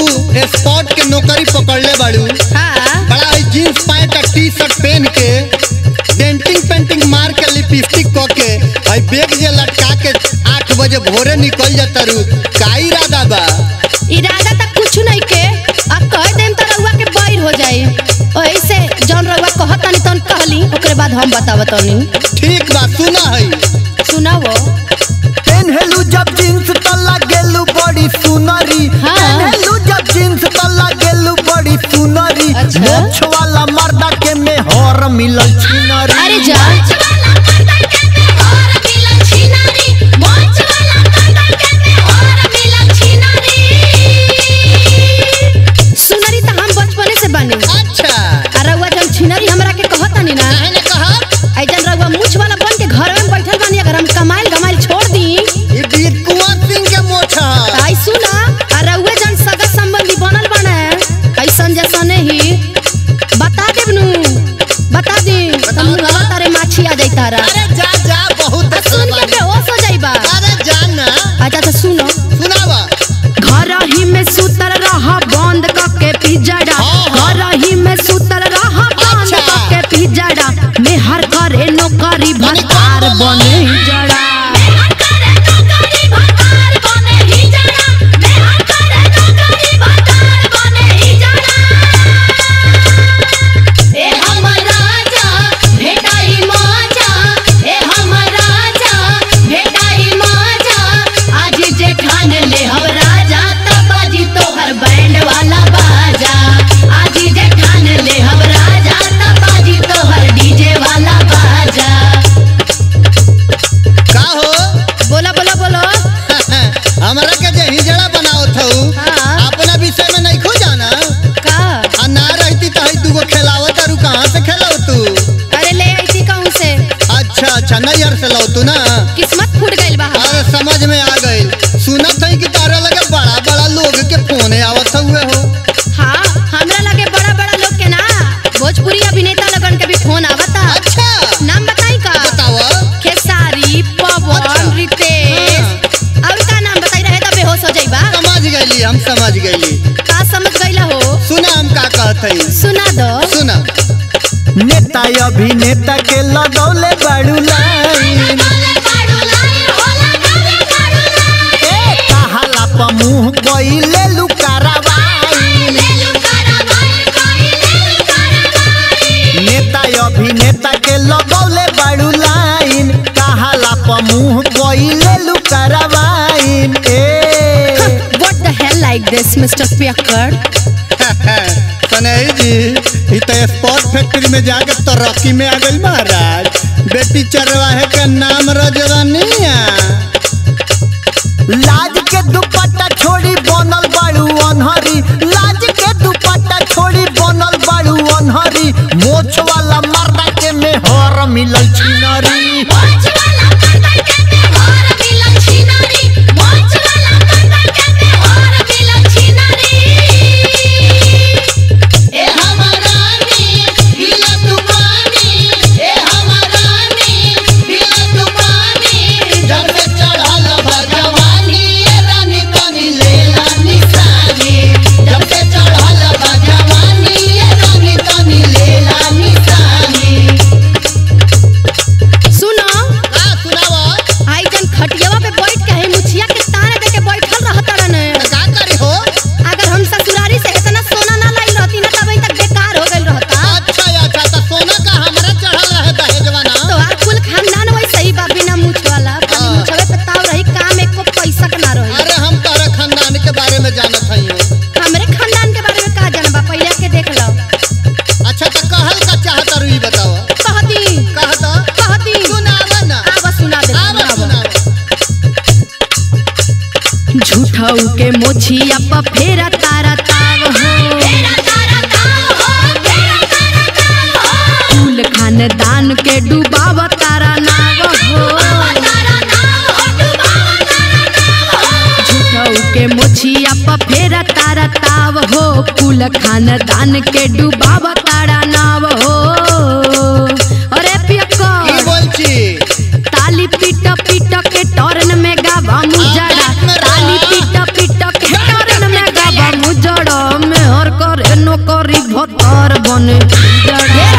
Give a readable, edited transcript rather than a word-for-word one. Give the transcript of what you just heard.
Spot के नौकरी पकड़ले बाड़ू। हाँ बड़ा जींस पैंट और टी शर्ट पहन के डेंटिंग पेंटिंग मार के लिपस्टिक क के भाई बैग जे लटका के 8 बजे भोरे निकल जाता रू। का इरादा बा? इरादा तक कुछ नहीं के आ कह देम त रउआ के बैर हो जाई। ओइसे जौन रउआ कहतानी तन कहली ओकरे बाद हम बतावतनी। ठीक बा सुना है। सुनाओ। पेनहेलू जब जींस त लागेलू बड़ी सुनरी। हाँ। पेनहेलू जब जींस त लागेलू बड़ी सुनरी। अच्छा। मोछ वाला मर्दा के में हर मिलल छिनरी। अरे जा सुनरी त हम बचपने से बने। अच्छा आ रउआ जब छिनरी हमरा के कहतानी ना कहने कहा ऐजन रउआ मुछ वाला बन के घर में बैठल बानी। अगर हम कमाइल गमाइल छोड़ दी ये वीर कुंवर सिंह के मोछा। आई सुना आ रउए जन सगा संबंधी बनल बने ऐसन जैसने ही बता देबनु बता दी तुम गलत तारे माछी आ जाई तारा। अरे जा जा बहुत सुन के बेहोश हो जाइबा। अरे जान ना अच्छा तो सुनो सुनावा। घर ही में सुतल रहा बंद करके पिजड़ा। घर ही में सुतल रहा बंद अच्छा। करके पिजड़ा। मेहर करे नौकरी भतार बने जड़ा। हमरा के जे हिजड़ा बनाओ थऊ हाँ। अपना विषय में नहीं खो जाना का आ ना रहती तो हई दूगो खेलावत तारू। कहां से खेलाओ तू? अरे ले आई थी कहूं से। अच्छा अच्छा नैहर से लाओ तू ना। किस्मत फूट गइल बा अरे समझ में आ गइल। सुनत हई कि तारा लगे बड़ा बड़ा लोग के फोन आवत हुए हो। हाँ हमरा लगे बड़ा बड़ा लोग के ना भोजपुरी अभिनेता लगन के भी फोन आवता। अच्छा नाम बताई का? बताओ। खेसारी पवन अच्छा। रितेश और का नाम बताई रहे त बेहोश हो जाइबा। समझ गइली हम समझ गइली। का समझ गइला हो? सुना हम का कहत हई। सुना दो। सुना नेता अभिनेता के लगौले बाड़ू लाइन। ए कहाला प मुंह कइले लुकारवाइन। नेता अभिनेता के लगौले बाड़ू लाइन। कहाला प मुंह कइले लुकारवाइन। What the hell like this Mr. Piakkar? सनई जी ई तो स्पॉट फैक्ट्री में जाके तरक्की में आ गई महाराज। बेटी चरवाहे का नाम रजवानिया। लाज के दुपट्टा छोड़ी बनल बाड़ू अनहरी। लाज के दुपट्टा छोड़ी बनल बाड़ू अनहरी। मोछ वाला मर्दा के में हर मिलल छिनरी। झूठऊ के मोछिया प फेरा तारा ताव हो। कुल खानदान के डुबाव तारा नाव हो। झूठऊ के मोछिया प फेरा तारा ताव हो। कुल खानदान के डुबाव तारा नाव हो। अरे पियक्कर की बोलची ताली पीट पीट के टर्न में गावा मुजरा। ताली पीट पीट के टर्न में गावा मुजरा। ढेर